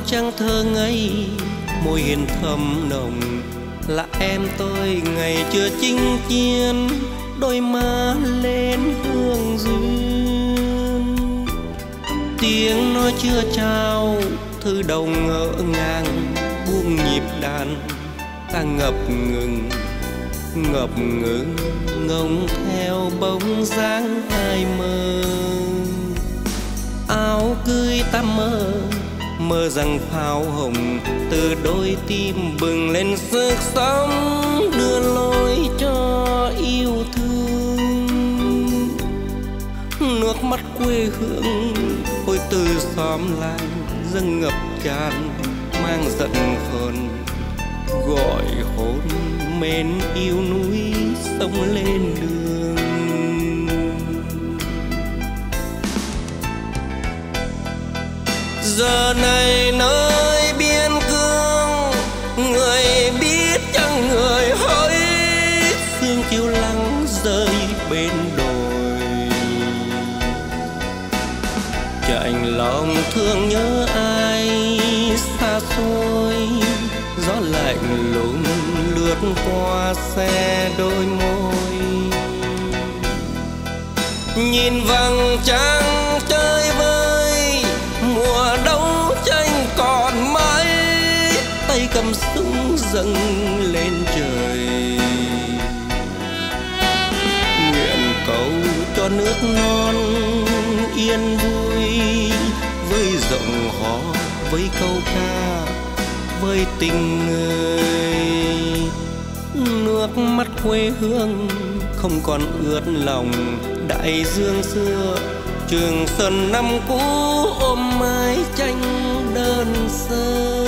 trăng thơ ngây, môi hiền thầm nồng, là em tôi ngày chưa chinh chiến, đôi má lên hương duyên. Tiếng nói chưa trao, thư đầu ngỡ ngàng, buông nhịp đàn ta ngập ngừng ngóng theo bóng dáng ai mơ. Áo cưới ta mơ rằng pháo hồng từ đôi tim bừng lên sức sống, đưa lối cho yêu thương. Nước mắt quê hương ôi từ xóm làng dâng ngập tràn, mang giận hờn gọi hồn mến yêu núi sông lên đường. Giờ này nơi biên cương, người biết chăng người hỡi, sương chiều lắng rơi bên đồi. Chạnh lòng thương nhớ ai xa xôi, gió lạnh lùng lướt qua xe đôi môi. Nhìn vầng trăng chơi vơi, mùa đấu tranh còn mãi, tay cầm súng dâng lên trời. Nguyện cầu cho nước non yên vui, với giọng hò với câu ca với tình người. Nước mắt quê hương không còn ướt lòng, đại dương xưa Trường Sơn năm cũ ôm mái tranh đơn sơ.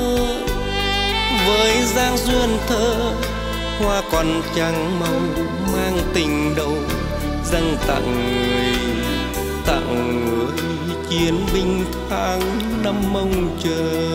Với dáng duyên thơ hoa còn chẳng màu, mang tình đầu dâng tặng người chiến binh tháng năm mong chờ.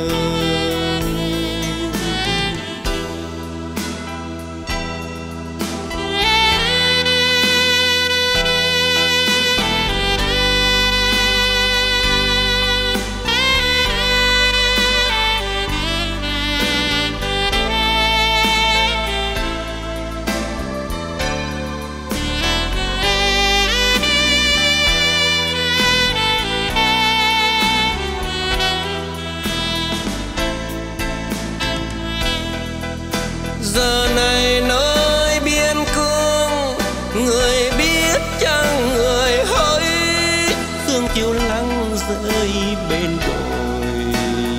Giờ này nơi biên cương, người biết chăng người hỡi, sương chiều lắng rơi bên đồi.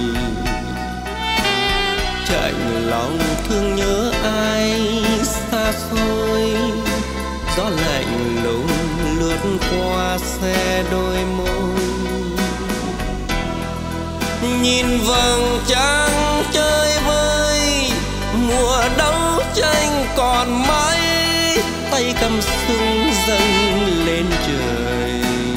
Chạnh lòng thương nhớ ai xa xôi, gió lạnh lùng lướt qua xe đôi môi. Nhìn vầng trăng chơi vơi, mùa đấu tranh còn mãi, tay cầm súng dâng lên trời.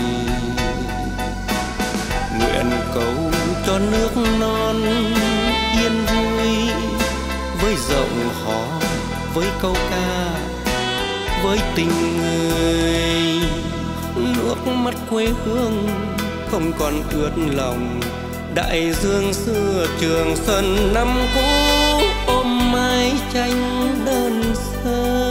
Nguyện cầu cho nước non yên vui, với giọng hò với câu ca với tình người. Nước mắt quê hương không còn ướt lòng, đại dương xưa Trường Sơn năm cũ ôm mái tranh đơn sơ.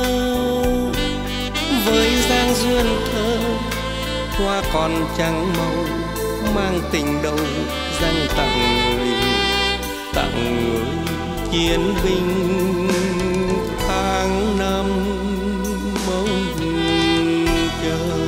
Với dáng duyên thơ hoa còn trắng màu, mang tình đầu dâng tặng người chiến binh tháng năm mong chờ.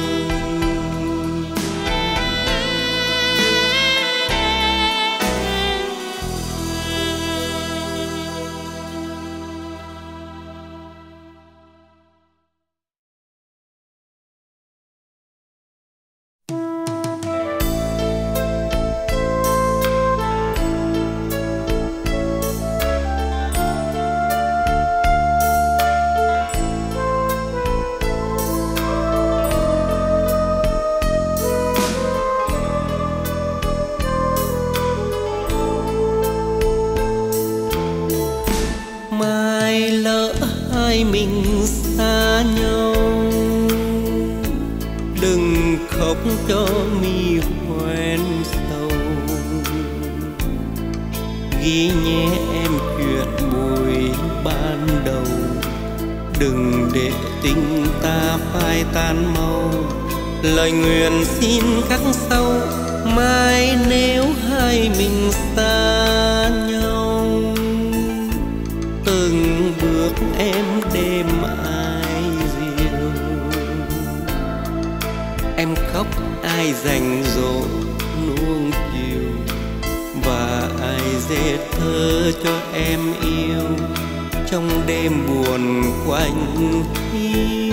Mình xa nhau, đừng khóc cho mi hoen sầu. Ghi nhé em chuyện buổi ban đầu, đừng để tình ta phai tan mau. Lời nguyện xin khắc sâu, mai nếu hai mình xa nhau. Từng bước em đêm ai dịu, em khóc ai dành dỗ nuông chiều, và ai dệt thơ cho em yêu trong đêm buồn quạnh hiu.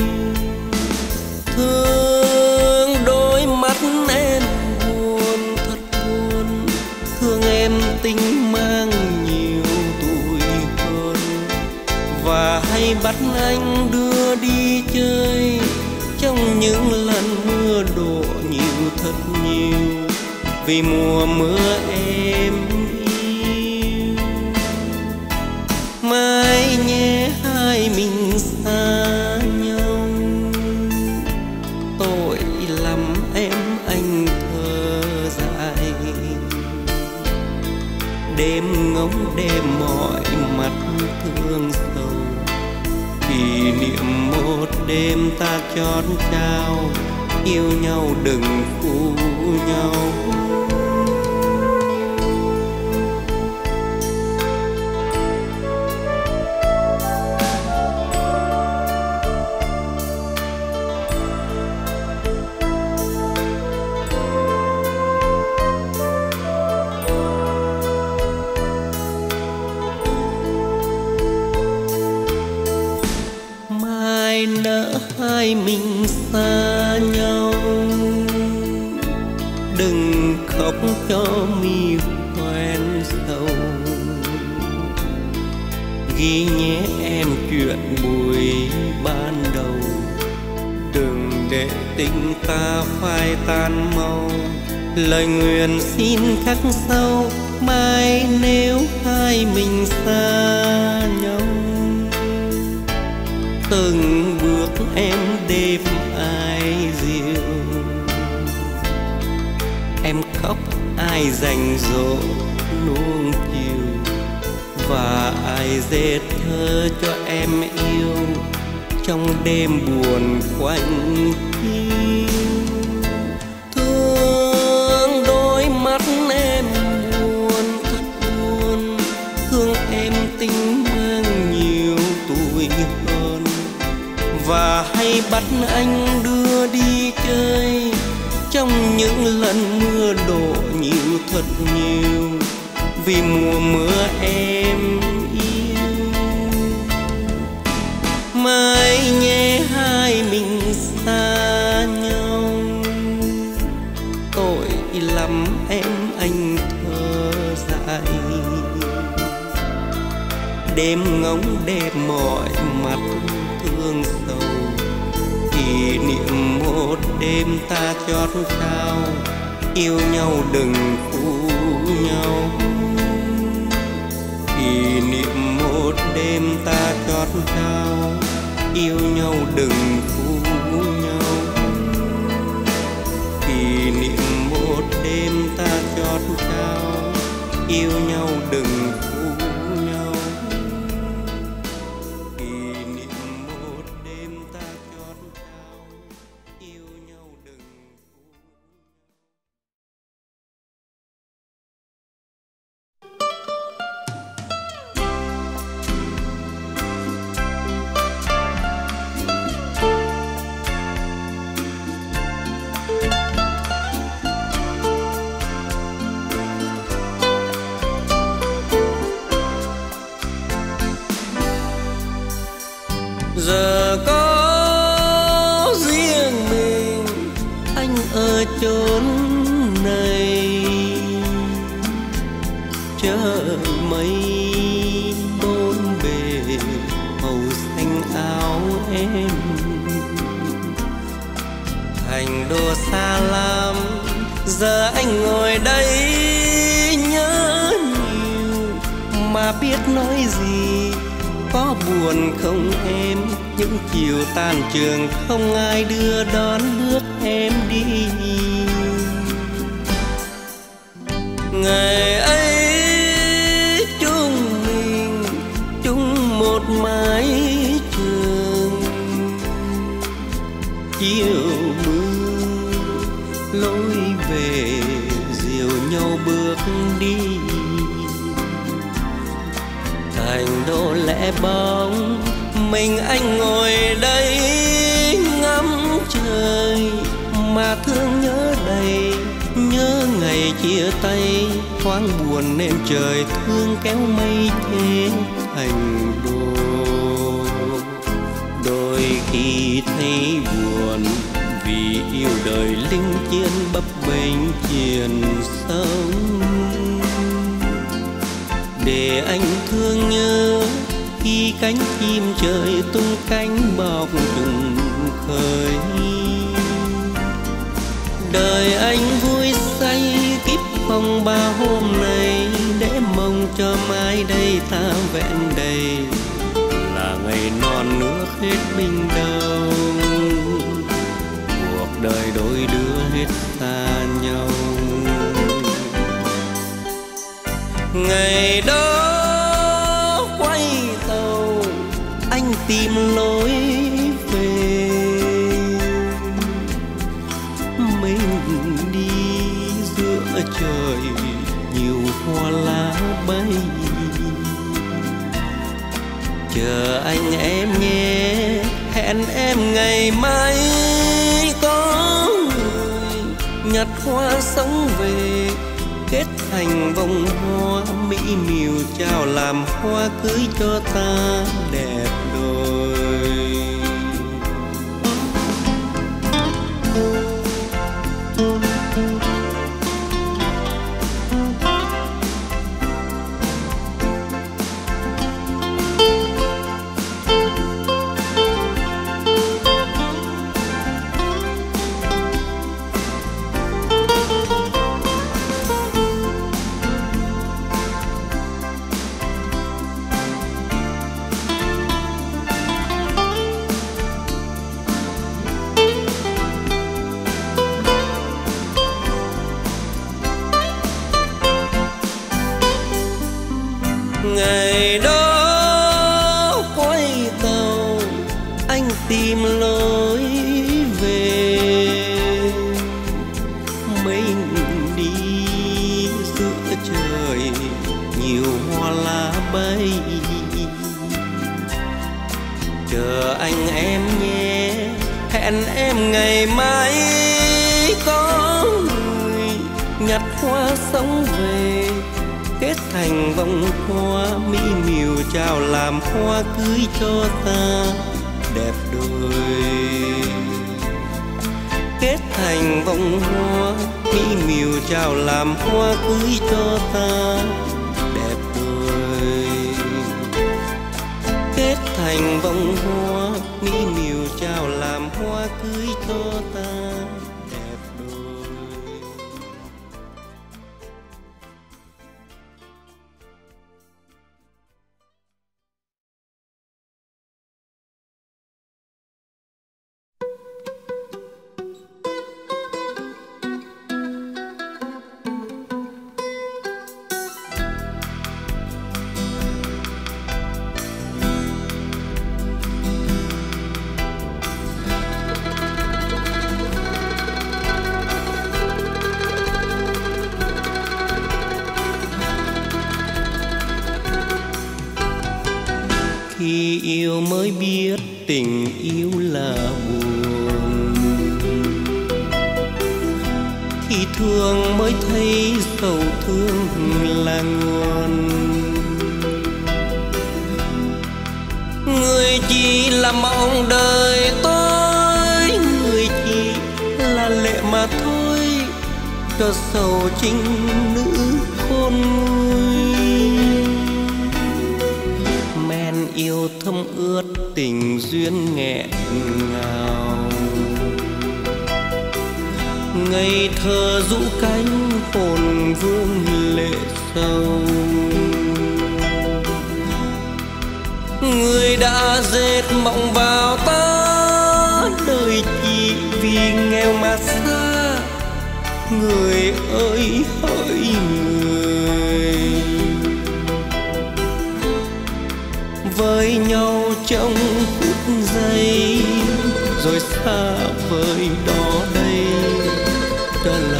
Thương đôi mắt em buồn thật buồn, thương em tình mang nhiều tuổi hơn, và hay bắt anh đưa đi chơi trong những lần mưa đổ nhiều thật nhiều, vì mùa mưa em yêu. Mai nhé hai mình xa nhau, tội lắm em anh thơ dại. Đêm ngóng đêm mỏi mặt thương sầu, kỷ niệm một đêm ta chót trao, yêu nhau đừng phụ nhau. Mai nỡ hai mình xa nhau, đừng khóc cho mi hoen sầu. Ghi nhé em chuyện buổi ban đầu, đừng để tình ta phai tan mau. Lời nguyện xin khắc sâu, mai nếu hai mình xa nhau. Từng bước em đêm ai dịu, em khóc ai dành dỗ nuông chiều, và ai dệt thơ cho em yêu trong đêm buồn quạnh hiu. Thương đôi mắt em buồn thật buồn, thương em tình mang nhiều tuổi hơn, và hay bắt anh đưa đi chơi trong những lần mưa đổ nhiều thật nhiều, vì mùa mưa em yêu. Mai nhé hai mình xa nhau, tội lắm em anh thơ dại. Đêm ngóng đêm mỏi mặt thương sầu, kỷ niệm một đêm ta chót trao, yêu nhau đừng phụ nhau. Kỷ niệm một đêm ta chót trao, yêu nhau đừng phụ nhau. Kỷ niệm một đêm ta chót trao, yêu nhau đừng phụ nhau. Kỷ niệm một đêm ta chót trao, yêu nhau đừng phụ nhau. Giờ có riêng mình anh ở chốn này, trời mây bốn bề màu xanh áo em. Thành đô xa lắm, giờ anh ngồi đây nhớ nhiều mà biết nói gì. Có buồn không em, những chiều tan trường không ai đưa đón bước em đi. Ngày ấy lối về, dìu nhau bước đi. Thành đô lẻ bóng, mình anh ngồi đây ngắm trời mà thương nhớ đầy. Nhớ ngày chia tay thoáng buồn nên trời thương kéo mây thế thành đô. Đôi khi thấy buồn vì yêu đời linh chiến bấp bênh triền sông. Để anh thương nhớ khi cánh chim trời tung cánh bọc trùng khơi. Đời anh vui say kiếp phong ba hôm nay, để mong cho mai đây ta vẹn đầy là ngày non nước hết bình đâu. Cuộc đời đôi đứa hết xa nhau. Ngày đó quay tàu anh tìm lối về, mình đi giữa trời nhiều hoa lá bay. Chờ anh em nhé, hẹn em ngày mai có người nhặt hoa sống về, kết thành vòng hoa mỹ miều chào làm hoa cưới cho ta đẹp đôi. Ngày đó quay tàu anh tìm lối về, mình đi giữa trời nhiều hoa lá bay. Chờ anh em nhé, hẹn em ngày mai có người nhặt hoa sống về, kết thành vòng hoa mỹ miều chào làm hoa cưới cho ta đẹp đôi. Kết thành vòng hoa mỹ miều chào làm hoa cưới cho ta đẹp đôi. Kết thành vòng hoa mỹ miều chào làm hoa cưới cho ta đẹp đôi. Khi yêu mới biết tình yêu là buồn, khi thương mới thấy sầu thương là nguồn. Người chỉ là mong đời tôi, người chỉ là lệ mà thôi, cho sầu chính nữ khôn nguôi. Yêu thâm ướt tình duyên nghẹn ngào, ngây thơ rũ cánh hồn vương lệ sâu. Người đã dệt mộng vào ta, đời chỉ vì nghèo mà xa. Người ơi hỡi người, với nhau trong phút giây rồi xa vời đó đây. Trở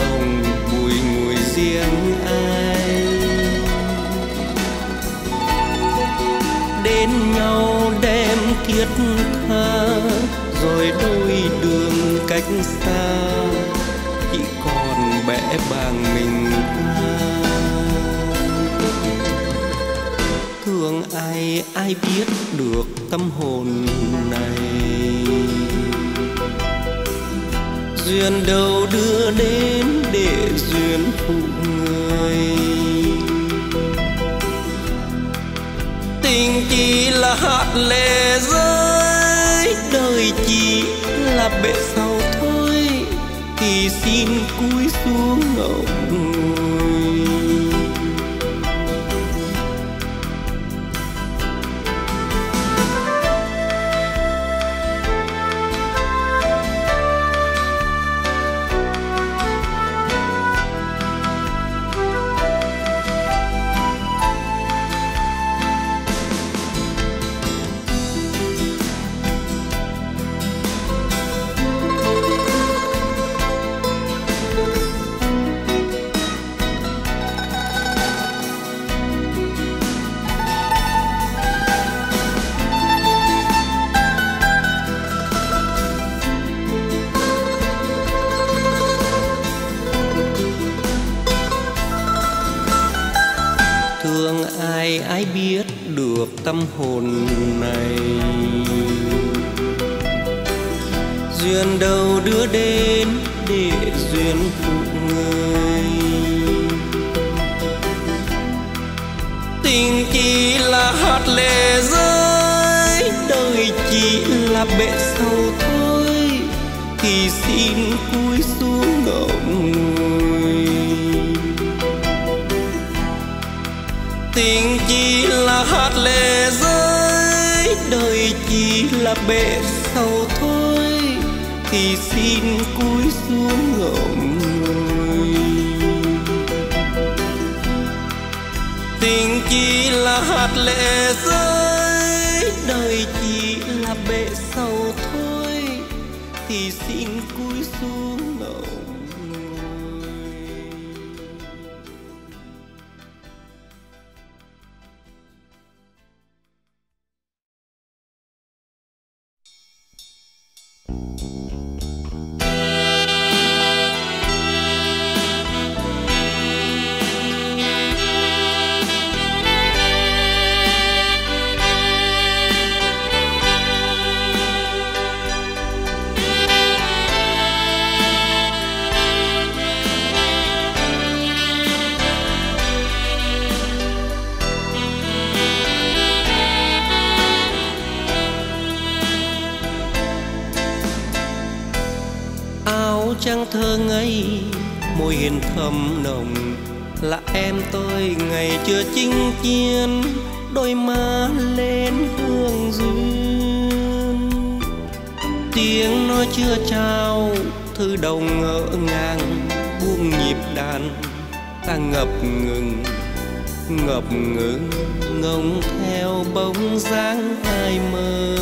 bên nhau đem thiết tha, rồi đôi đường cách xa chỉ còn bẽ bàng mình ta. Thương ai ai biết được tâm hồn này, duyên đâu đưa đến để duyên phụ người. Tình chỉ là hạt lệ rơi, đời chỉ là bể sau thôi, thì xin cúi xuống ngậm ngùi. Thương ai ai biết được tâm hồn này, duyên đâu đưa đến để duyên phụ người. Tình chỉ là hạt lệ rơi, đời chỉ là bể sâu thôi, thì xin cúi xuống ngậm ngùi. Tình chỉ là hạt lệ rơi, đời chỉ là bể sâu thôi, thì xin cúi xuống ngậm ngùi. Tình chỉ là hạt lệ rơi, đời chỉ là bể sâu thôi, thì xin cúi xuống ngậm ngùi. Trăng thơ ngây môi hiền thầm nồng, là em tôi ngày chưa chinh chiến, đôi má lên hương duyên. Tiếng nói chưa trao thư đồng ngỡ ngàng, buông nhịp đàn ta ngập ngừng ngóng theo bóng dáng ai mơ.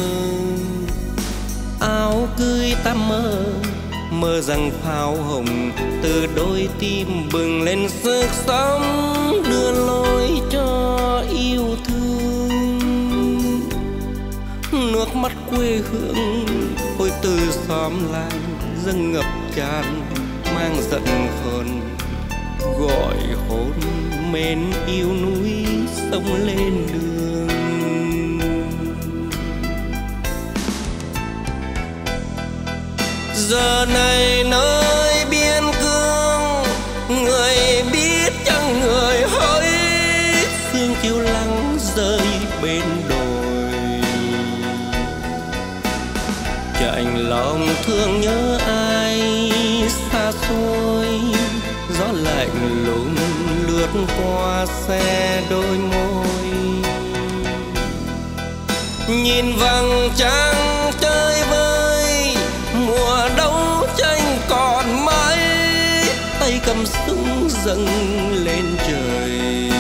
Áo cưới ta mơ rằng pháo hồng từ đôi tim bừng lên sức sống, đưa lối cho yêu thương. Nước mắt quê hương ôi từ xóm làng dâng ngập tràn, mang giận hờn gọi hồn mến yêu núi sông lên đường. Giờ này nơi biên cương, người biết chẳng người hỡi, sương chiều lắng rơi bên đồi. Chạnh lòng thương nhớ ai xa xôi, gió lạnh lùng lướt qua xe đôi môi. Nhìn vầng trăng chơi vơi, mùa đấu tranh còn mãi, tay cầm súng dâng lên trời.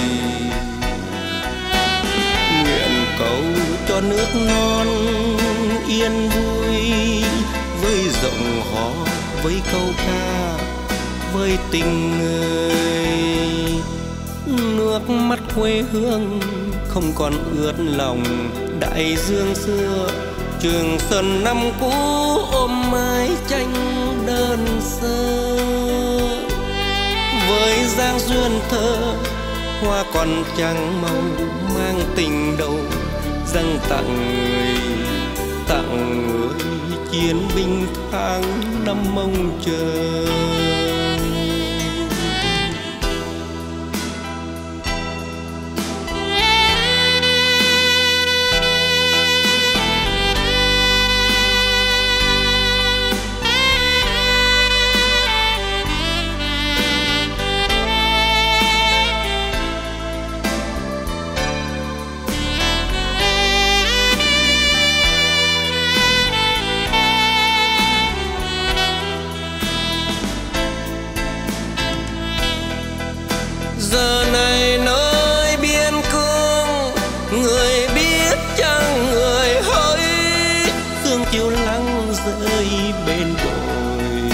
Nguyện cầu cho nước non yên vui, với giọng hò với câu ca với tình người. Nước mắt quê hương không còn ướt lòng đại dương xưa. Trường Sơn năm cũ ôm mái tranh đơn sơ, với dáng duyên thơ hoa còn chẳng màu mang tình đầu dâng tặng người, tặng người chiến binh tháng năm mong chờ. Giờ này nơi biên cương, người biết chăng người hỡi, sương chiều lắng rơi bên đồi.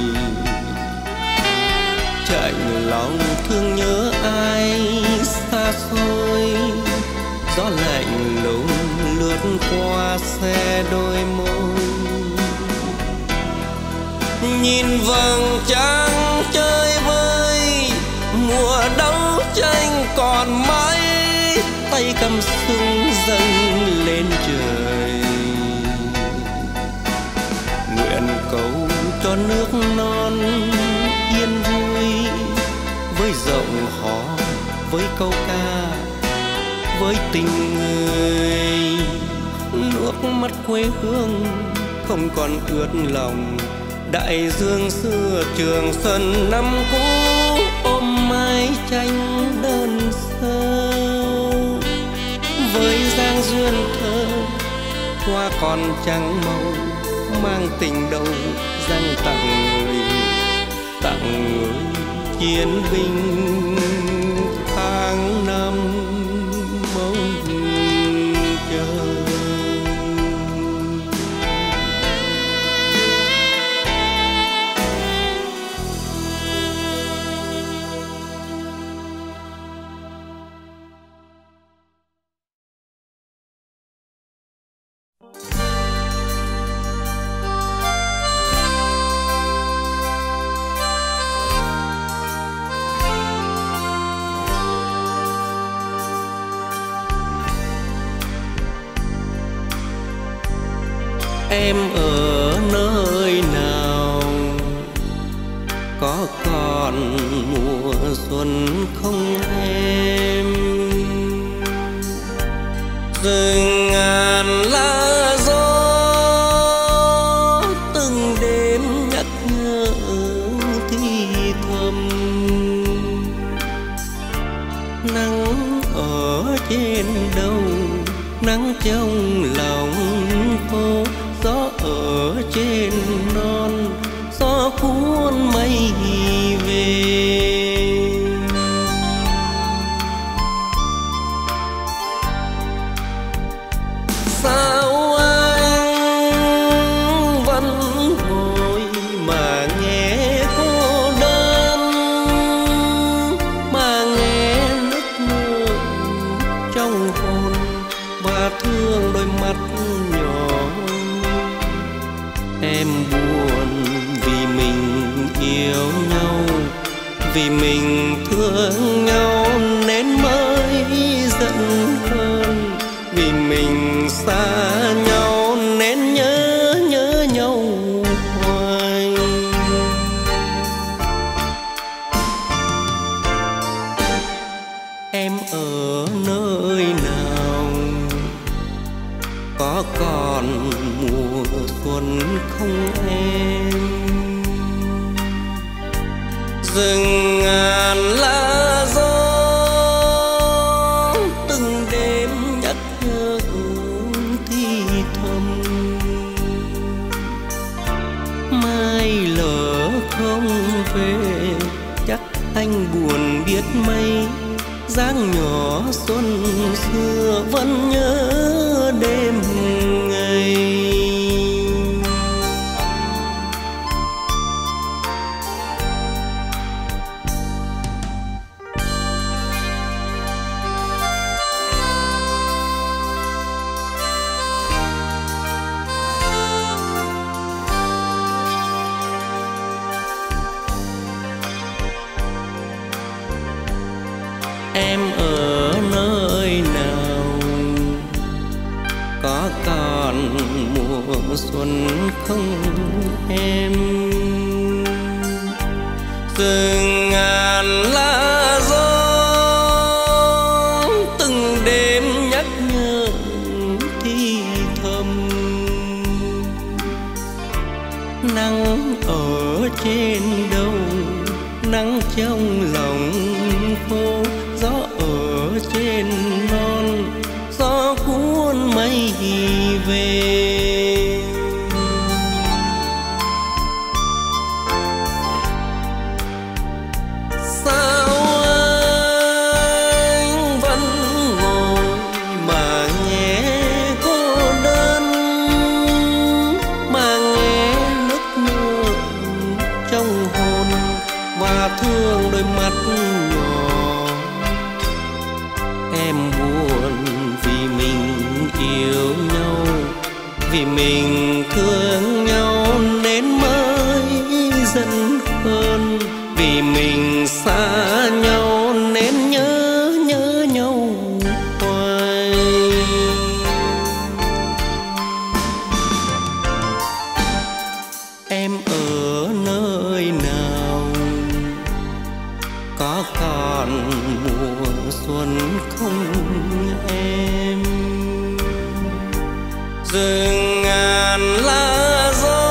Chạnh lòng thương nhớ ai xa xôi, gió lạnh lùng lướt qua xe đôi môi. Nhìn vầng trăng chơi vơi, mùa đấu tranh còn mãi, tay cầm súng dâng lên trời. Nguyện cầu cho nước non yên vui, với giọng hò, với câu ca, với tình người. Nước mắt quê hương không còn ướt lòng đại dương xưa. Trường Sơn năm cũ ôm mái tranh đơn sơ, với dáng duyên thơ hoa còn trắng màu mang tình đầu dâng tặng người, tặng người chiến binh tháng năm mong chờ. Em ở nơi nào, có còn mùa xuân không em? Rừng ngàn lá gió từng đêm nhắc nhở thì thầm. Nắng ở trên đầu, nắng trong lòng phố, gió ở trên non, gió cuốn mây về. Sao anh vẫn ngồi mà nghe cô đơn, mà nghe nức nở trong hồn và thương đôi mắt nhỏ. Em buồn vì mình yêu nhau, vì mình thương nhau nên mới giận hơn. Vì mình xa nhau nên nhớ nhau hoài. Em ở nơi nào, có còn mùa xuân không em? Rừng ngàn lá gió từng đêm nhắc nhở thì thầm. Mai lỡ không về chắc anh buồn biết mấy. Dáng nhỏ xuân xưa vẫn nhớ đêm ngày. em ở nơi nào? Có còn mùa xuân không em? Rừng ngàn lá gió từng đêm nhắc nhở thì thầm. Nắng ở trên đầu, nắng trong lòng phố, gió ở trên non, gió cuốn mây về. Sao anh vẫn ngồi mà nghe cô đơn, mà nghe nức nở trong hồn và thương đôi mắt nhỏ. Em buồn vì mình yêu nhau, vì mình thương nhau nên mới giận hơn, vì mình xa nhau nên nhớ nhau hoài. Em ở nơi nào? Có còn mùa xuân không em? Rừng ngàn lá gió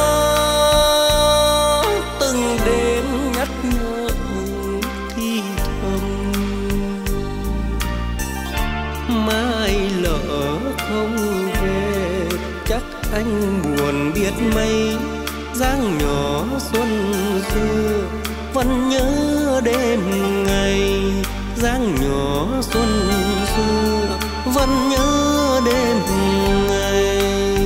từng đêm nhắc nhở thì thầm. Mai lỡ không về chắc anh buồn biết mấy. Dáng nhỏ xuân xưa vẫn nhớ đêm ngày, dáng nhỏ xuân xưa vẫn nhớ đêm ngày.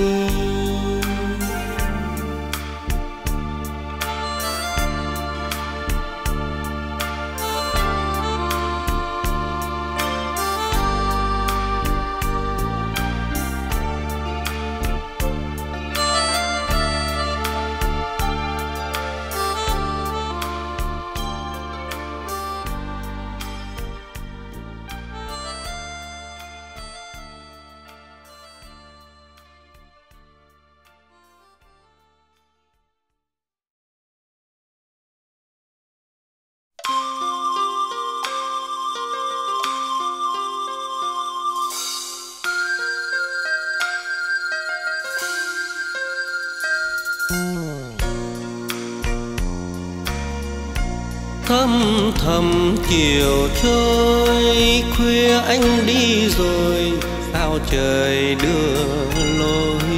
Thầm thầm chiều trôi, khuya anh đi rồi, sao trời đưa lối.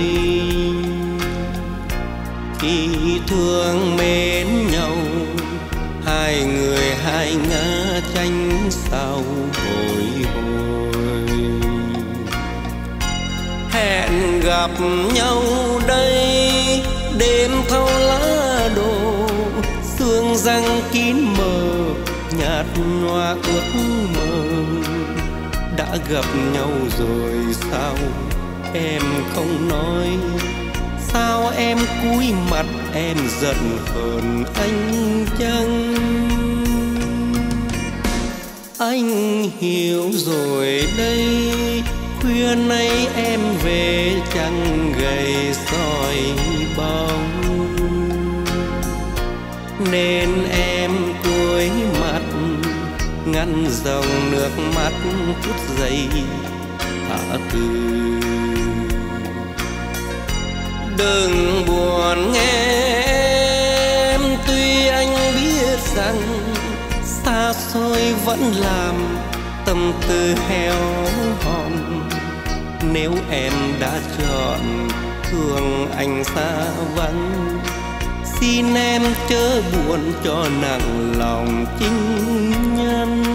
Khi thương mến nhau, hai người hai ngã tranh sao bồi hồi. Hẹn gặp nhau đây, đêm thâu lá đổ, sương răng kín mờ, nhạt nhòa ước mơ. Đã gặp nhau rồi sao em không nói? Sao em cúi mặt em giận hờn anh chăng? Anh hiểu rồi đây, khuya nay em về chẳng gầy soi bóng, nên em cúi mặt ngăn dòng nước mắt phút giây thả từ. Đừng buồn nghe em, tuy anh biết rằng xa xôi vẫn làm tâm tư heo hòn. Nếu em đã chọn thương anh xa vắng, xin em chớ buồn cho nặng lòng chính nhân.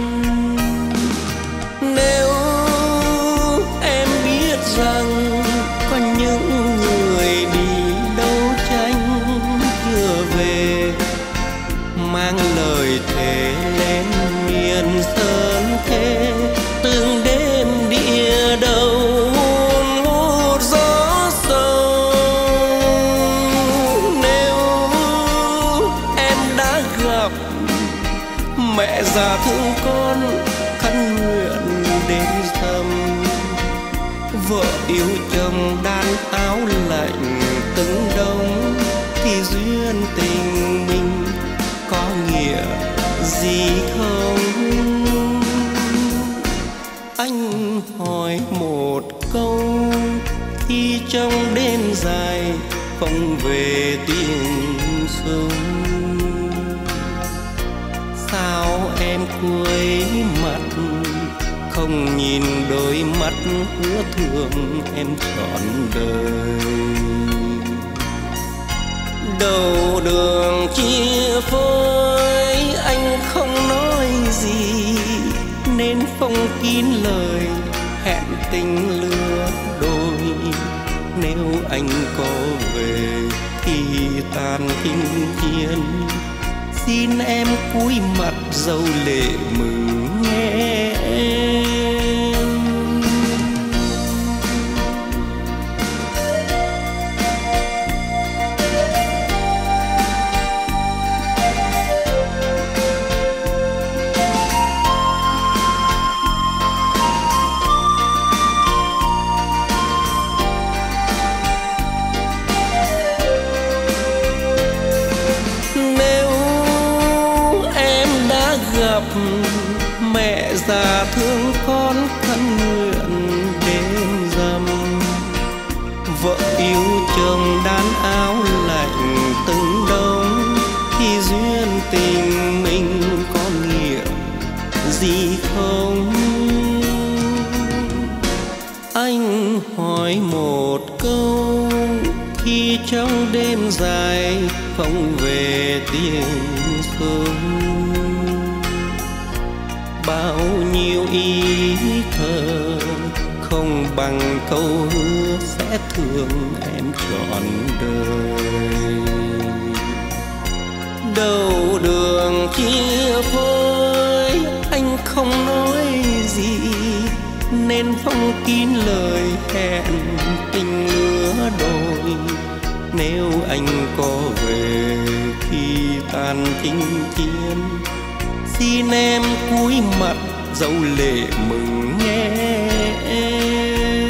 Nếu em biết rằng có những người đi đấu tranh chưa về, mang lời thề lên miền sơn thế, từng đêm địa đầu hút gió sâu. Nếu em đã gặp mẹ già thương con, khấn nguyện đến dầm. Vợ yêu chồng đan áo lạnh từng đông, thì duyên tình mình có nghĩa gì không? Anh hỏi một câu khi trong đêm dài không về tiếng súng. Sao em cuối mặt không nhìn đôi mắt hứa thương em trọn đời? Đầu đường chia phôi anh không nói gì, nên không kín lời hẹn tình lứa đôi. Nếu anh có về thì tàn kinh chiến, xin em cúi mặt dấu lệ mừng nghe em. Mẹ già thương con khấn nguyện đêm rằm, vợ yêu chồng đan áo lạnh từng đông, thì duyên tình mình có nghĩa gì không? Anh hỏi một câu khi trong đêm dài không về tiếng súng. Bao nhiêu ý thơ không bằng câu hứa sẽ thương em trọn đời. Đầu đường chia phôi anh không nói gì, nên không kín lời hẹn tình lứa đôi. Nếu anh có về khi tàn chinh chiến, xin em cúi mặt dấu lệ mừng nghe em.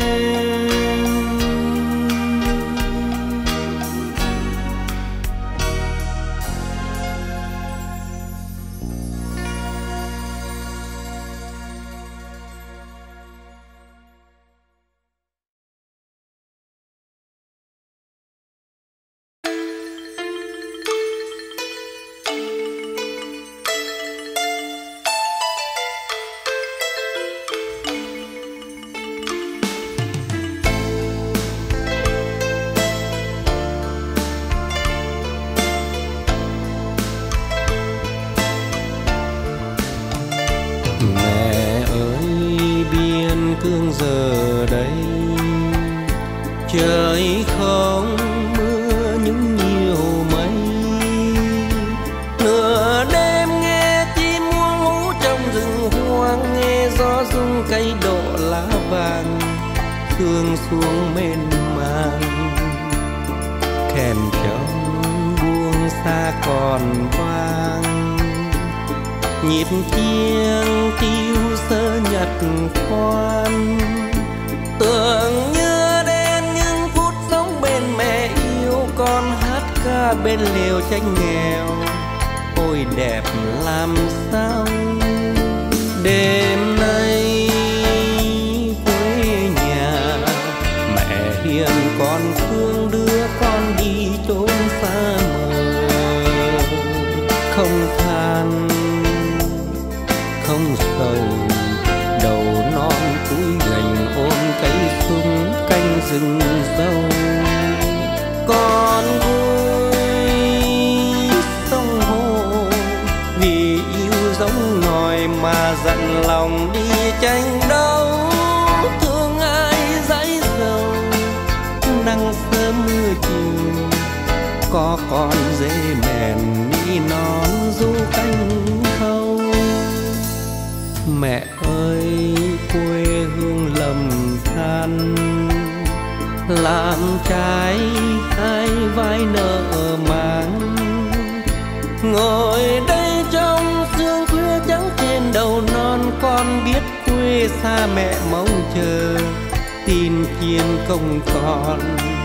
Cương giờ đây trời không mưa những nhiều mây, nửa đêm nghe chim muông hú trong rừng hoang, nghe gió rung cây đổ lá vàng thương xuống mênh mang. Kèn trống buông xa còn vang, nhịp chiêng tiêu sơ nhật khoan, tưởng như đến những phút sống bên mẹ yêu. Con hát ca bên liều tranh nghèo, ôi đẹp làm sao. Đêm nay quê nhà mẹ hiền con thương đưa con đi chốn xa mờ, không than không sầu, đầu non cúi gành ôm cây súng canh rừng dâu. Con vui sông hồ vì yêu giống nòi mà dặn lòng đi tranh đấu. Thương ai dãi dầu nắng sớm mưa chiều, có con dê mèn mi non du canh khâu. Mẹ ơi quê hương lầm than, làm trái hai vai nợ mang. Ngồi đây trong sương khuya trắng trên đầu non, con quê xa mẹ mong chờ tin chiến không còn.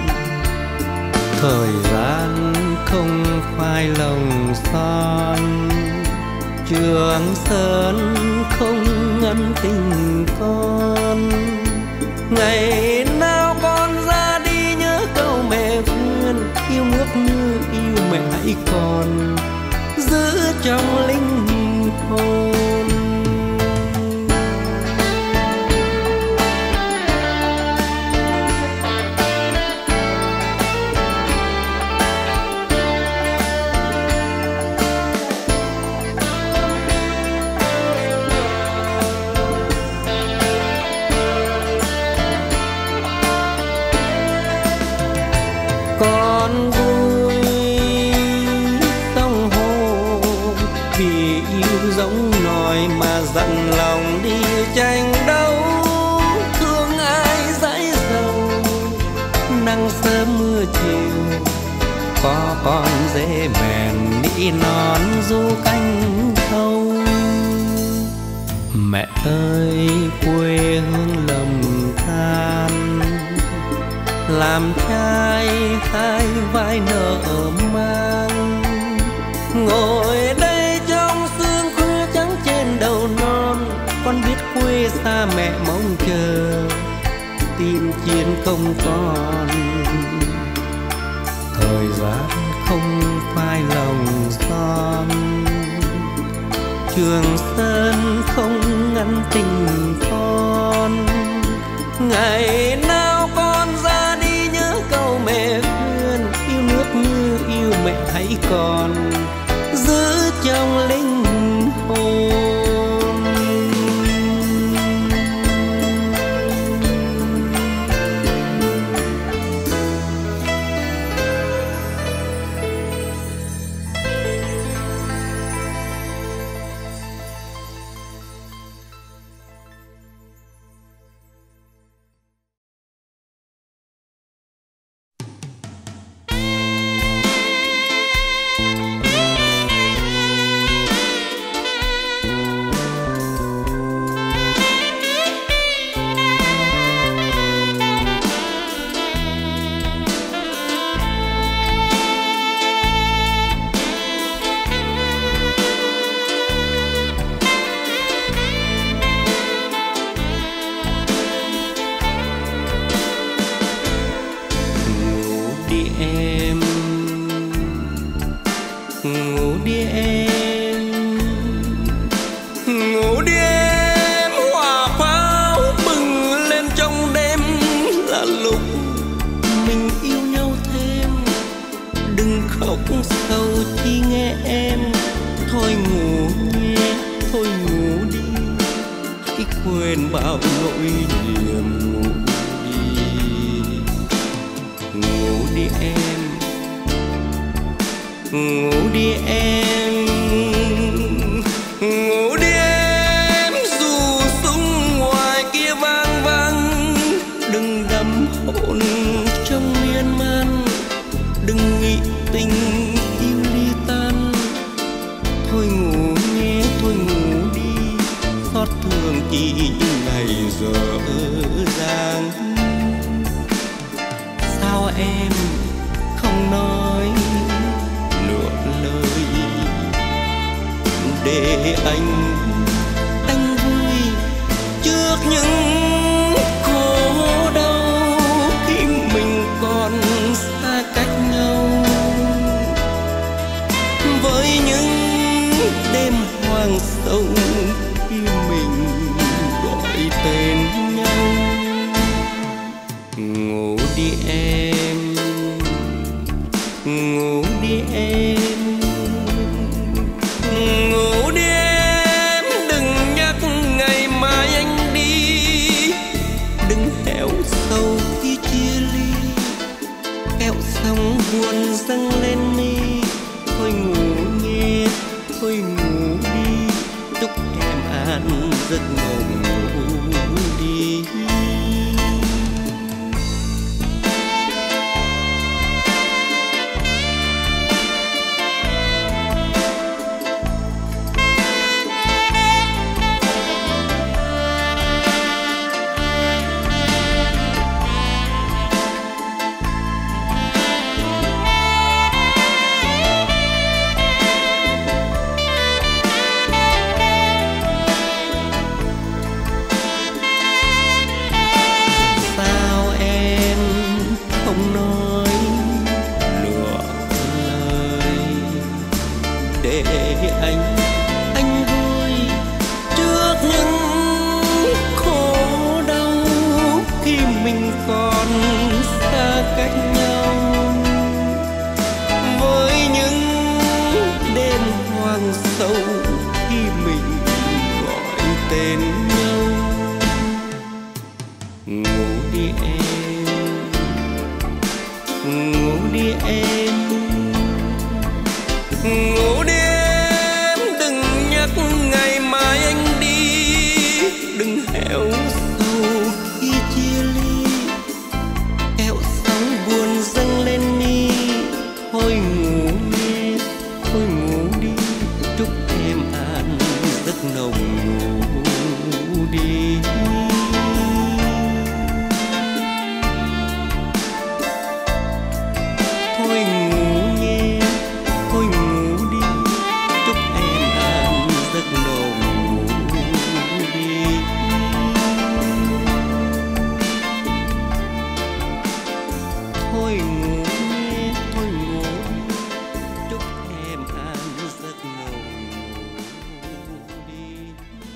Thời gian không phai lòng son, Trường Sơn không ngăn tình con. Ngày nào con ra đi nhớ câu mẹ vươn, yêu nước như yêu mẹ hãy còn giữ trong linh hồn. Con vui sông hồ vì yêu giống nòi mà dặn lòng đi tranh đấu. Thương ai dãi dầu nắng sớm mưa chiều, có con dễ mèn nỉ non du canh thâu. Mẹ ơi quê hương lầm than, làm trai hai vai nợ mang. Ngồi đây trong sương khuya trắng trên đầu non, con biết quê xa mẹ mong chờ tin chiến không còn. Thời gian không phai lòng son, Trường Sơn không ngăn tình con. Ngày nào con ra đi nhớ câu mẹ khuyên, yêu nước như yêu mẹ hãy còn giữ trong linh hồn. Ngủ đi em, ngủ đi em, hòa pháo bừng lên trong đêm là lúc mình yêu nhau thêm. Đừng khóc sâu chi nghe em, thôi ngủ nhé, thôi ngủ đi, hãy quên bao nỗi niềm. Ngủ đi em, ngủ đi em, ngủ đi em, dù súng ngoài kia vang vang. Đừng đắm hồn trong miên man, đừng nghĩ tình yêu ly tan. Thôi ngủ nhé, thôi ngủ đi, xót thương chỉ ngày dở dang. Sao em không nói lời để anh vui trước những khổ đau khi mình còn xa cách nhau. Với những đêm hoang sâu khi mình gọi tên nhau. Ngủ đi em, ngủ đi em, ngủ đi em, đừng nhắc ngày mai anh đi. Đừng héo sâu khi chia ly, kéo sóng buồn dâng lên mi. Thôi ngủ nhé, thôi ngủ đi, chúc em an giấc ngủ đi. tên nhau. Ngủ đi em, ngủ đi em, ngủ đi em, đừng nhắc ngày mai anh đi, đừng héo sầu khi chia ly, kéo sóng buồn dâng lên mi. Thôi ngủ đi, thôi ngủ đi, chúc em an giấc nồng. Ngủ đi, thôi ngủ nhé, thôi ngủ đi, chúc em an giấc nồng. Ngủ đi, thôi ngủ nhé, thôi ngủ đi, chúc em an giấc nồng. Ngủ đi.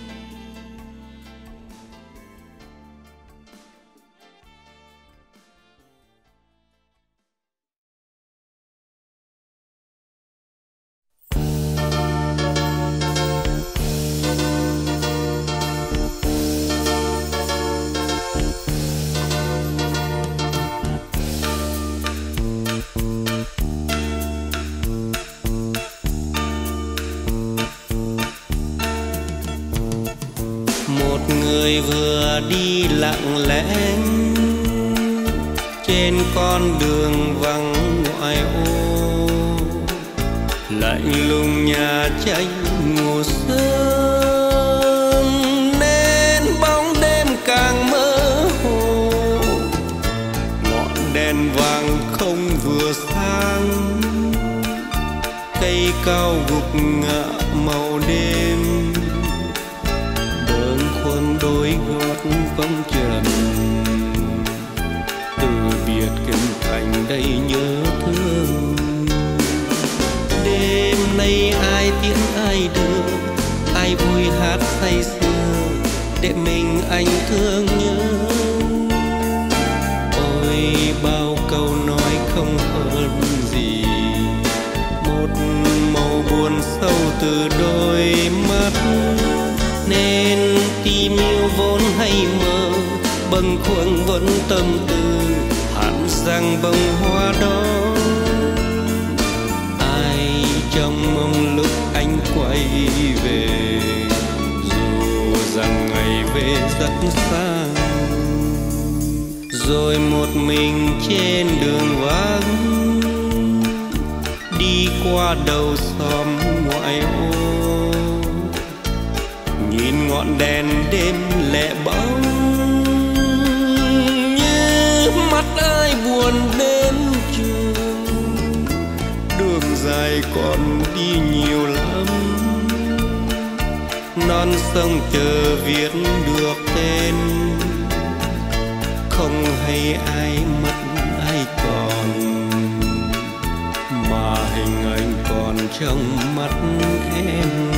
Một người vừa đi lặng lẽ trên con đường vắng ngoại ô, lạnh lùng nhà tranh ngủ sớm nên bóng đêm càng mơ hồ. Ngọn đèn vàng không vừa sáng, cây cao gục ngã màu đêm, khuôn đôi gót vắng trần. Từ biệt kinh thành đây nhớ thương, đêm nay ai tiễn ai đưa, ai vui hát say sưa để mình anh thương nhớ. Ôi bao câu nói không hơn gì, một màu buồn sâu từ đôi mắt, nên tim yêu vốn hay mơ, bâng khuâng vẫn tâm tư, hẳn rằng bông hoa đó. Ai trong mong lúc anh quay về, dù rằng ngày về rất xa, rồi một mình trên đường vắng, đi qua đầu xóm ngoại ô, nhìn ngọn đèn đêm lẻ bóng, như mắt ai buồn đến trường. Đường dài còn đi nhiều lắm, non sông chờ viết được tên, không hay ai mất ai còn, mà hình ảnh còn trong mắt em.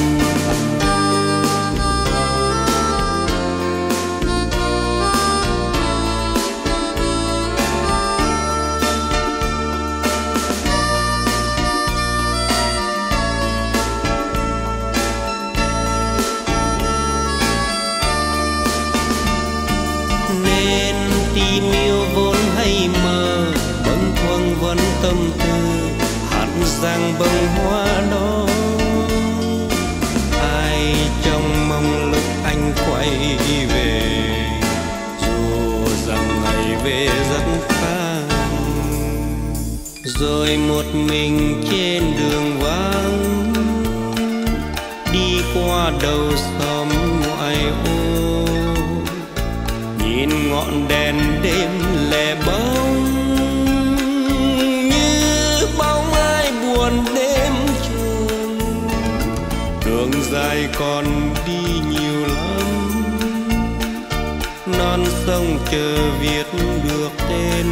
Tim yêu vốn hay mơ, bâng khuâng vẫn tâm tư, hẳn rằng bông hoa đó. Ai trong mong lúc anh quay về, dù rằng ngày về rất xa, rồi một mình trên đường vắng, đi qua đầu xóm ngoại ô, nhìn ngọn đèn đêm lẻ bóng, như bóng ai buồn đêm trường. Đường dài còn đi nhiều lắm, non sông chờ viết được tên,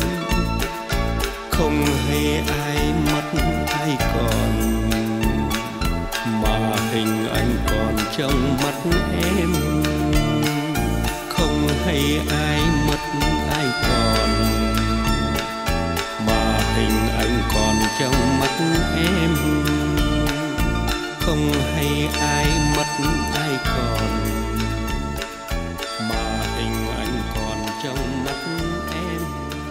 không hay ai mất ai còn, mà hình ảnh còn trong mắt em. Không hay ai mất ai còn, mà hình ảnh còn trong mắt em. không hay ai mất ai còn, mà hình ảnh còn trong mắt em.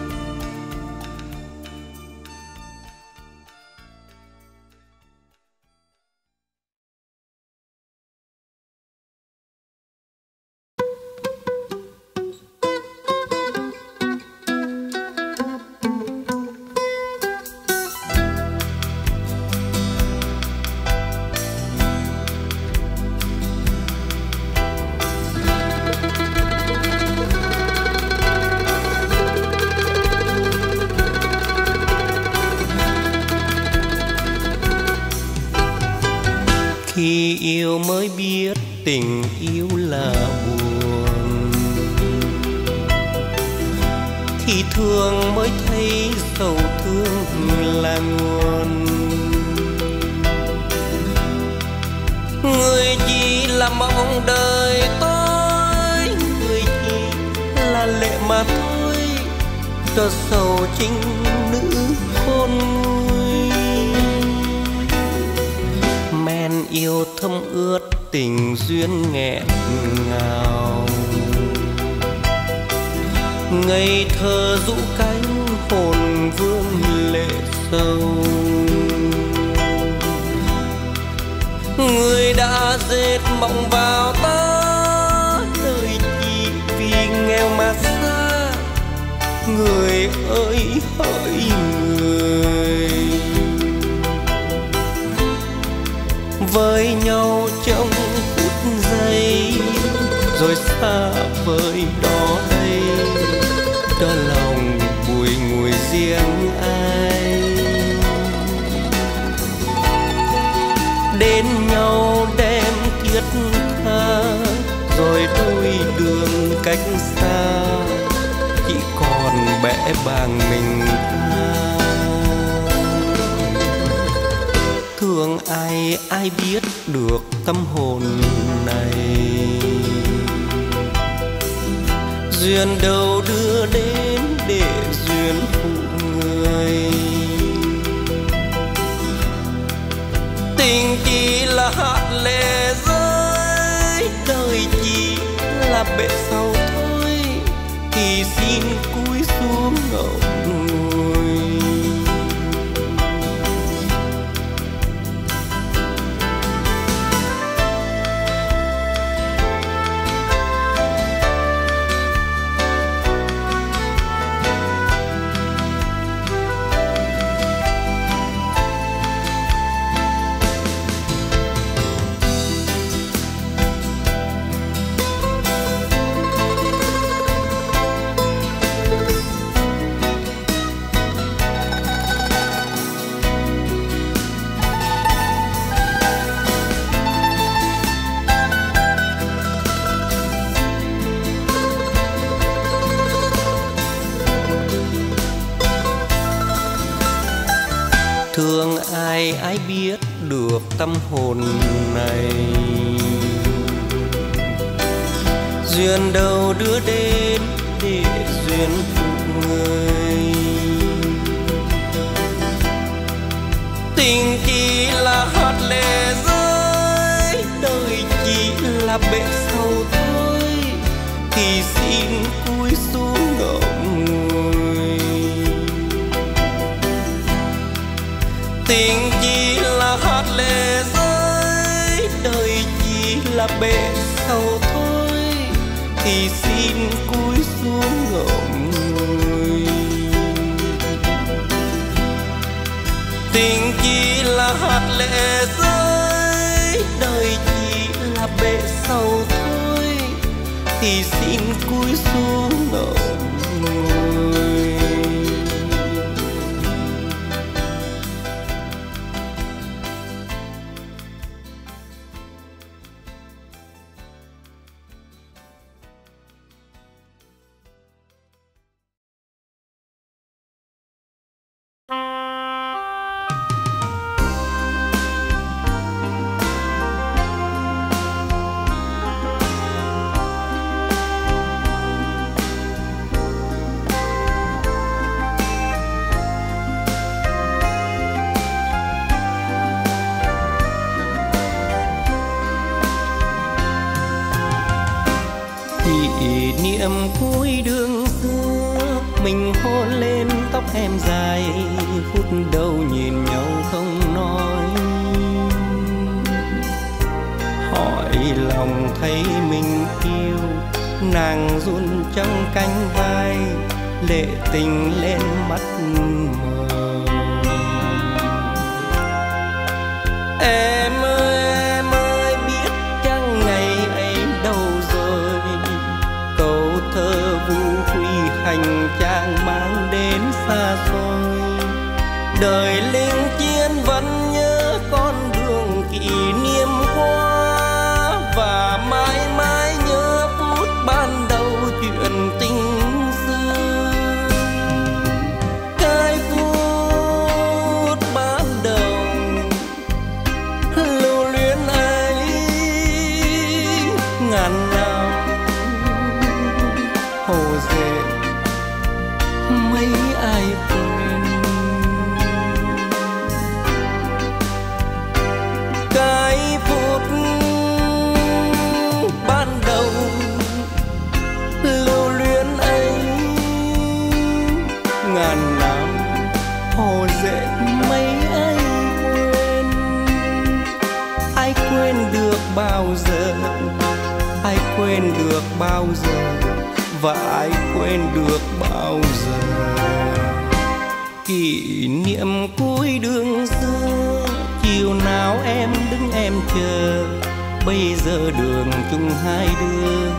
Khi yêu mới biết tình yêu là buồn, khi thương mới thấy sầu thương là nguồn. Người chỉ là mong đời tôi, người chỉ là lệ mà thôi, cho sầu chính nữ khôn nguôi. Men yêu thâm ướt tình duyên nghẹn ngào, ngây thơ rũ cánh hồn vương lệ sâu. Người đã dệt mộng vào ta, đời chỉ vì nghèo mà xa. Người ơi hỡi người, với nhau trong phút giây, rồi xa vời đó đây, cho lòng bùi ngùi riêng ai. Đến nhau đem thiết tha, rồi đôi đường cách xa, chỉ còn bẽ bàng mình ta. Thương ai ai biết được tâm hồn này, duyên đâu đưa đến để duyên phụ người. Tình chỉ là hạt lệ rơi, đời chỉ là bể sầu thôi, thì xin cúi xuống ngậm ngùi. Thương ai ai biết được tâm hồn này, duyên đâu đưa đến để duyên phụ người. Tình chỉ là hạt lệ rơi, đời chỉ là bể sầu thôi, thì xin cúi xuống ngậm ngùi. Tình chỉ là hạt lệ rơi, đời chỉ là bể sầu thôi, thì xin cúi xuống ngậm ngùi. Tình chỉ là hạt lệ rơi, đời chỉ là bể sầu thôi, thì xin cúi xuống ngậm ngùi. Kỷ niệm cuối đường xưa, mình hôn lên tóc em dài, phút đầu nhìn nhau không nói. Hỏi lòng thấy mình yêu, nàng run trong cánh vai, lệ tình lên mắt mờ. Em ơi biết chăng ngày ấy đâu rồi, câu thơ vu quy hành trang mang đến xa xôi. Đời linh chiến vẫn nhớ con đường kỷ niệm qua, và mãi mãi nhớ phút ban đầu chuyện tình xưa. Cái phút ban đầu lưu luyến ấy, ngàn năm hồ dệt mấy ai quên. Cái phút ban đầu lưu luyến ấy, ngàn năm hồ dệt mấy ai quên. Ai quên được bao giờ, ai quên được bao giờ, và ai quên được bao giờ. Kỷ niệm cuối đường xưa, chiều nào em đứng em chờ, bây giờ đường chung hai đứa.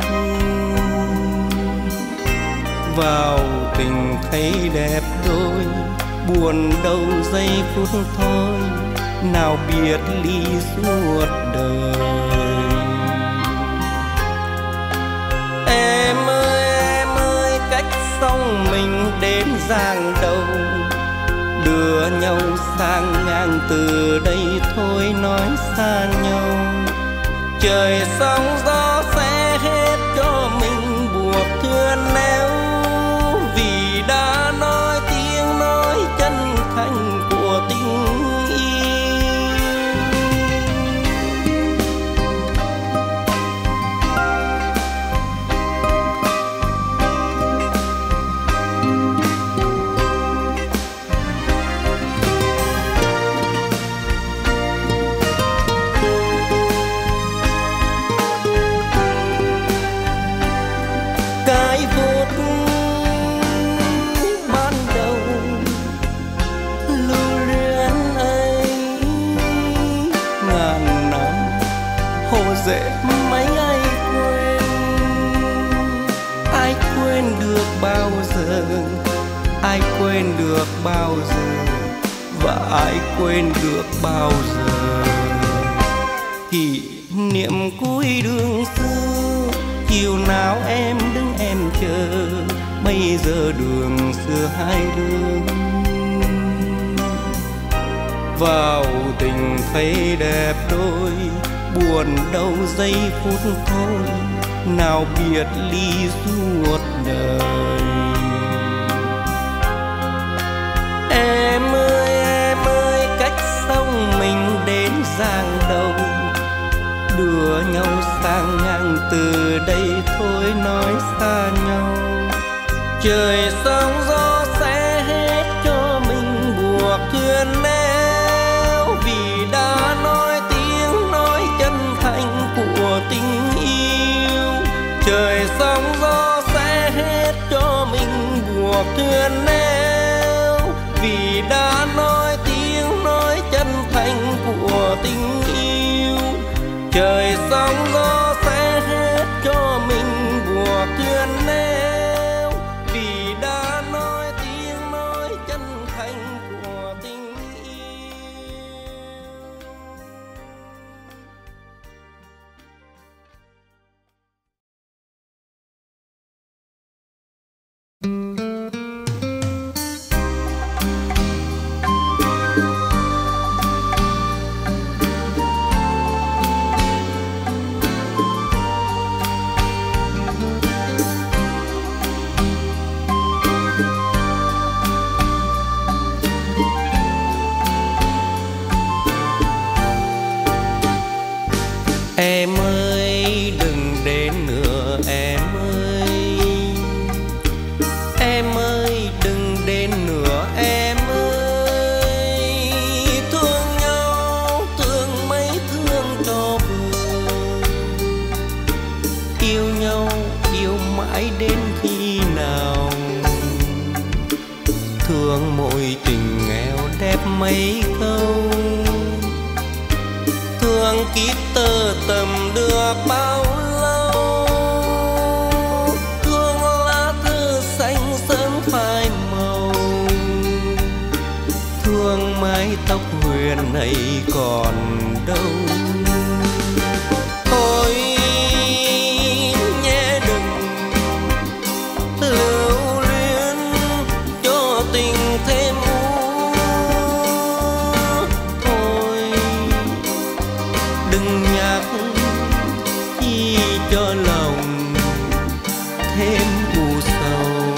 Vào tình thấy đẹp đôi, buồn đâu giây phút thôi, nào biệt ly suốt đời. Em ơi cách sông mình đến giang đầu, đưa nhau sang ngang từ đây thôi nói xa nhau. Trời sóng gió sẽ hết cho mình buộc thuyền néo, vì đã nói tiếng nói chân thành của tình yêu. Dễ mấy ai quên, ai quên được bao giờ, ai quên được bao giờ, và ai quên được bao giờ. Kỷ niệm cuối đường xưa, chiều nào em đứng em chờ, bây giờ đường xưa hai đứa. Vào tình thấy đẹp đôi, buồn đâu giây phút thôi, nào biệt ly suốt đời. Em ơi cách sông mình đến giang đầu, đưa nhau sang ngang từ đây thôi nói xa nhau. Trời sóng gió sẽ hết cho mình buộc thuyền néo, vì đã nói tiếng nói chân thành của tình yêu. Trời sóng gió sẽ hết cho mình buộc thuyền néo, vì đã nói tiếng nói chân thành của tình yêu. Trời sóng gió sẽ hết cho mình buộc thuyền néo, vì đã nói tiếng nói chân thành của tình yêu. mãi đến khi nào. Thương mối tình nghèo đẹp mấy câu, thương kiếp tơ tầm đưa bao lâu. Thương lá thư xanh sớm phai màu, thương mái tóc huyền này còn đâu. Thôi nhé đừng lưu luyến cho tình thêm u. Thôi đừng nhắc chi cho lòng thêm u sầu.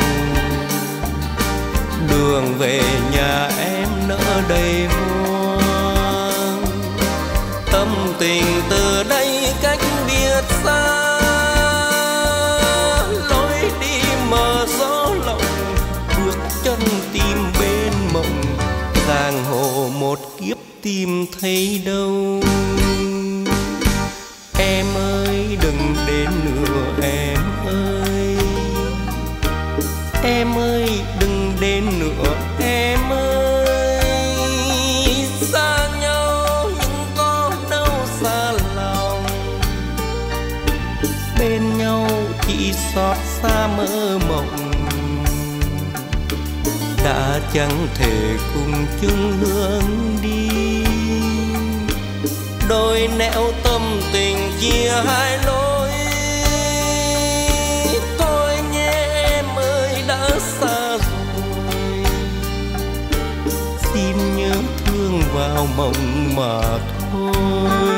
Đường về nhà em nỡ đầy hoang, tâm tình từ đây cách biệt xa. Lối đi mờ gió lộng, bước chân tìm bên mộng. Giang hồ một kiếp tìm thấy đâu. Em ơi đừng đến nữa em ơi, em ơi đừng đến nữa em ơi. Xa nhau nhưng có đâu xa lòng, bên nhau chỉ xót xa mơ mộng. Đã chẳng thể cùng chung hướng đi, đôi nẻo tâm tình chia hai lối. Thôi nhé em ơi đã xa rồi, xin nhớ thương vào mộng mà thôi.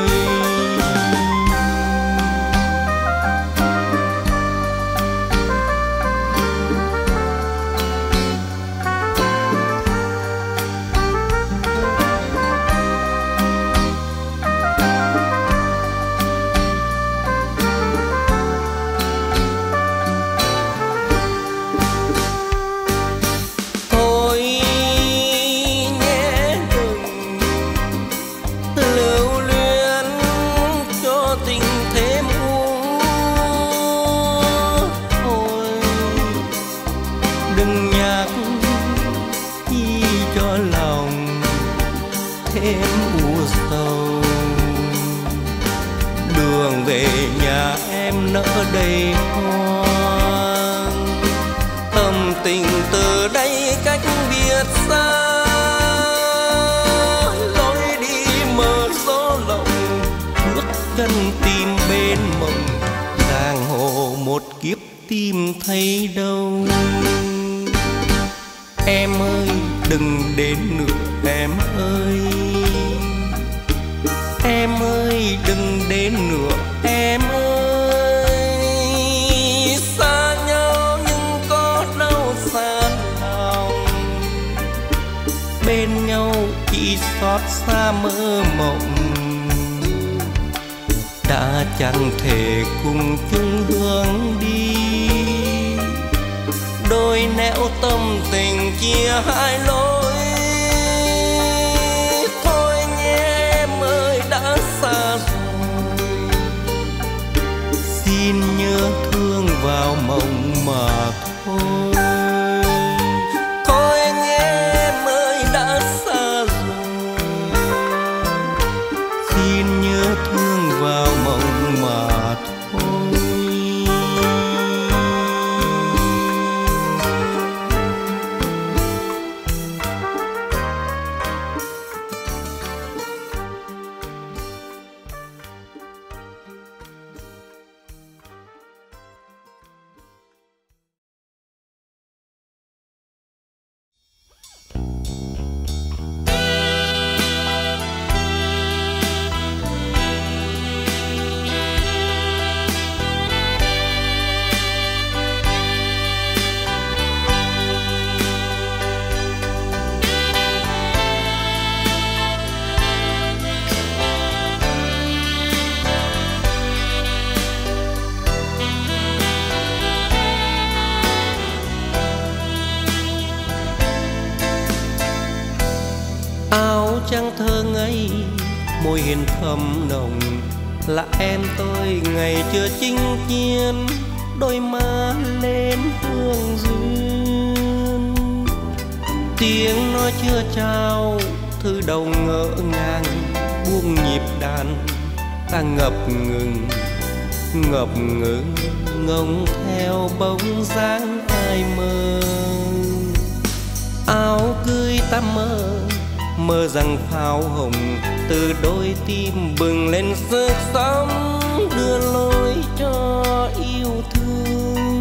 Nỡ đầy hoang, tâm tình từ đây cách biệt xa. Lối đi mờ gió lộng, bước chân tìm bên mộng. Giang hồ một kiếp tìm thấy đâu. Em ơi đừng đến nữa em ơi, em ơi đừng đến nữa em ơi. Bên nhau chỉ xót xa mơ mộng. Đã chẳng thể cùng chung hướng đi, đôi nẻo tâm tình chia hai lối. Thôi nhé em ơi đã xa rồi, xin nhớ thương vào mộng mà thôi. Thương vào mộng mà thôi. Áo trắng thơ ngây, môi hiền thầm nồng, là em tôi ngày chưa chinh chiến. đôi má lên hương duyên. Tiếng nói chưa trao thư đầu ngỡ ngàng, buông nhịp đàn ta ngập ngừng ngóng theo bóng dáng ai mơ. Áo cưới ta mơ rằng pháo hồng từ đôi tim bừng lên sức sống, đưa lối cho yêu thương.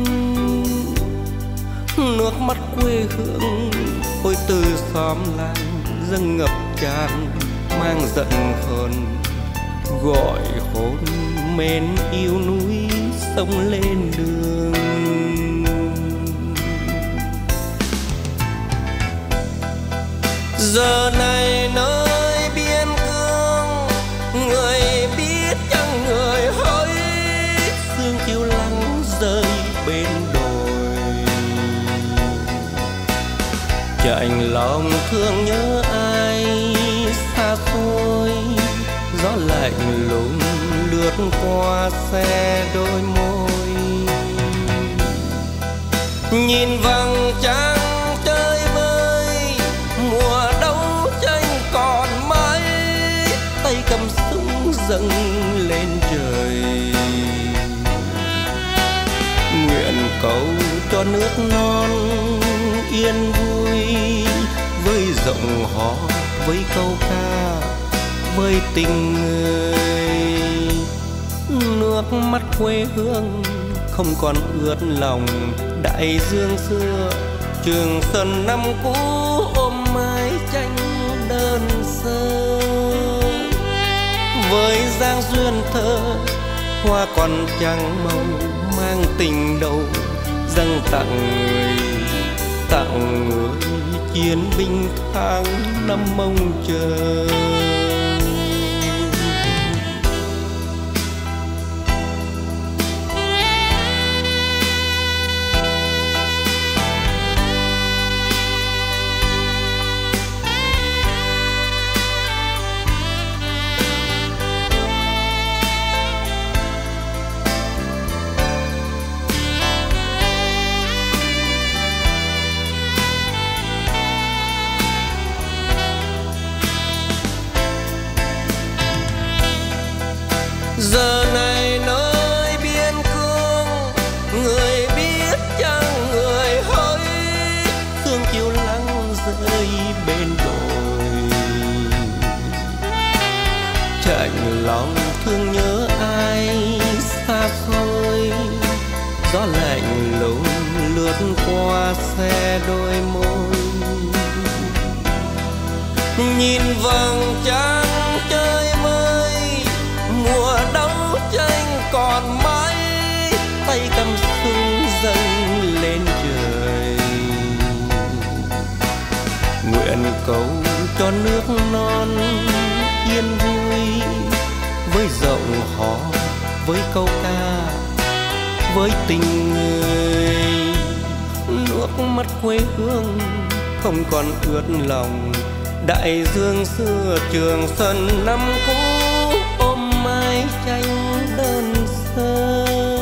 Nước mắt quê hương ôi từ xóm làng dâng ngập tràn, mang giận hờn gọi hồn mến yêu núi sông lên đường. Giờ này nơi biên cương, người biết chăng người hỡi, sương chiều lắng rơi bên đồi. Chạnh lòng thương nhớ ai xa xôi, gió lạnh lùng lướt qua xe đôi môi. Nhìn vầng trăng chơi vơi, mùa đấu tranh còn mãi, tay cầm súng dâng lên trời. Nguyện cầu cho nước non yên vui, với giọng hò với câu ca với tình người. Nước mắt quê hương không còn ướt lòng đại dương xưa, Trường Sơn năm cũ ôm mái tranh đơn sơ. Với dáng duyên thơ hoa còn chẳng màu, mang tình đầu dâng tặng người chiến binh tháng năm mong chờ. Giờ này nơi biên cương, người biết chăng người hỡi, sương chiều lắng rơi bên đồi. Chạnh lòng thương nhớ ai xa xôi, gió lạnh lùng lướt qua xe đôi môi. Nhìn vầng trăng chơi vơi, mùa đấu tranh còn mãi, tay cầm súng dâng lên trời. Nguyện cầu cho nước non yên vui, với giọng hò với câu ca với tình người. Nước mắt quê hương không còn ướt lòng đại dương xưa, Trường Sơn năm cũ ôm mái tranh đơn sơ.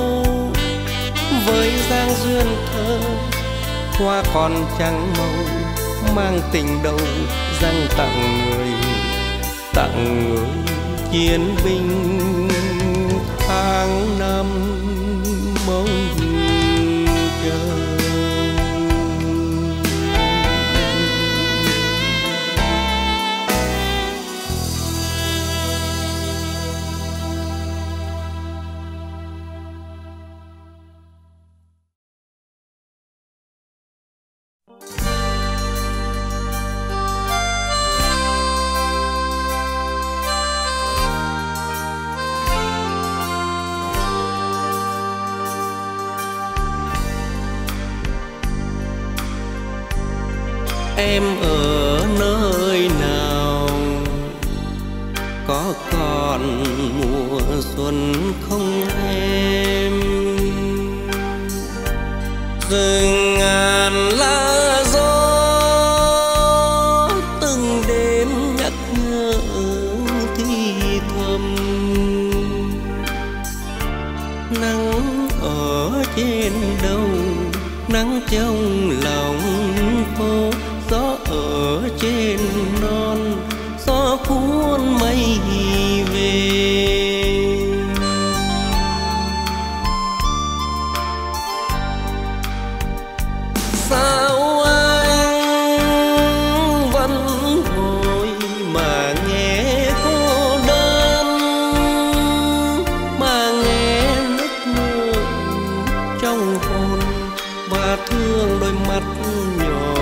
Với dáng duyên thơ hoa còn chẳng màu, mang tình đầu dâng tặng người chiến binh tháng năm mong chờ. Em ở nơi nào, có còn mùa xuân không em? Rừng ngàn lá gió từng đêm nhắc nhở thì thầm. Nắng ở trên đầu, nắng trong lòng phố, gió ở trên non, gió cuốn mây về. Sao anh vẫn ngồi mà nghe cô đơn, mà nghe nức nở trong hồn và thương đôi mắt nhỏ.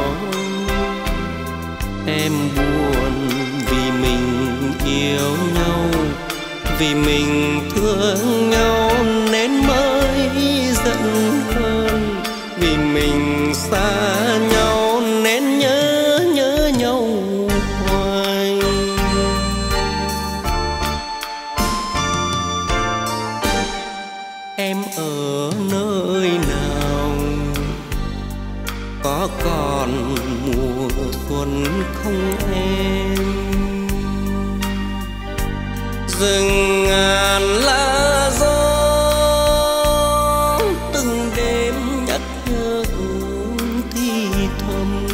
Em buồn vì mình yêu nhau, vì mình thương nhau nên mới giận hơn, vì mình xa nhau nên nhớ nhau hoài. Em ở nơi nào, có còn mùa xuân không em? Rừng ngàn lá gió từng đêm nhắc nhớ thì thầm,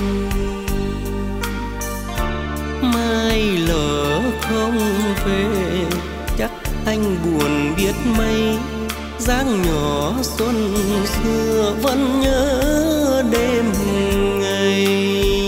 mai lỡ không về chắc anh buồn biết mấy. Dáng nhỏ xuân xưa vẫn nhớ đêm ngày.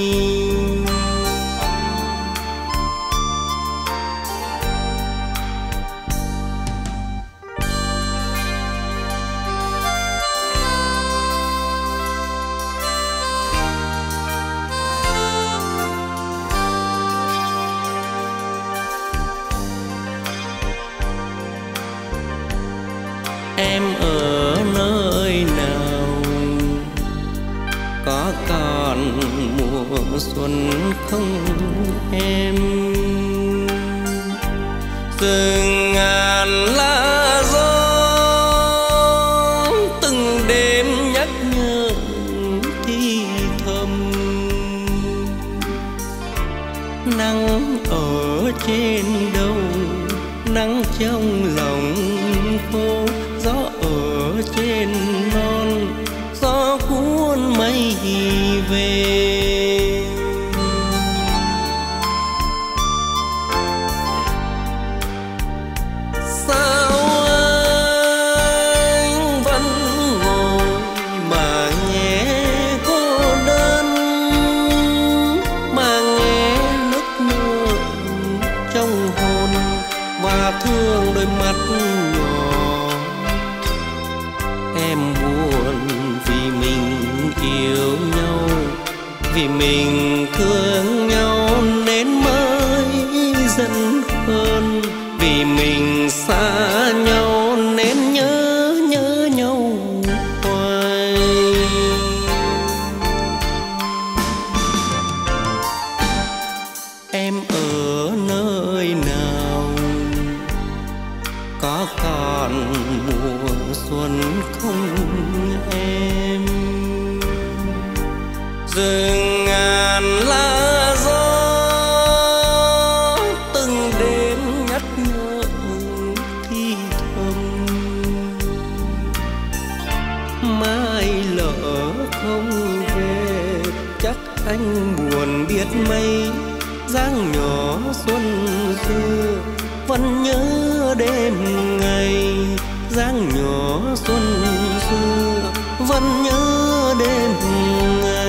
Em ở nơi nào, có còn mùa xuân không em? Rừng ngàn lá gió từng đêm nhắc nhớ thì thầm, nắng ở trên đầu, nắng trong lòng phố, gió ở trên non, gió cuốn mây về. Sao anh vẫn ngồi mà nghe cô đơn, mà nghe nức nở trong hồn và thương đôi mắt nhỏ. Em buồn vì mình yêu nhau, vì mình thương nhau nên mới giận hơn, vì mình xa nhau nên nhớ nhau hoài. Em ở nơi nào, có còn mùa xuân không em? Rừng ngàn lá gió từng đêm nhắc nhớ thì thầm, mai lỡ không về chắc anh buồn biết mấy. Dáng nhỏ xuân xưa vẫn nhớ đêm ngày, dáng nhỏ xuân xưa vẫn nhớ đêm ngày.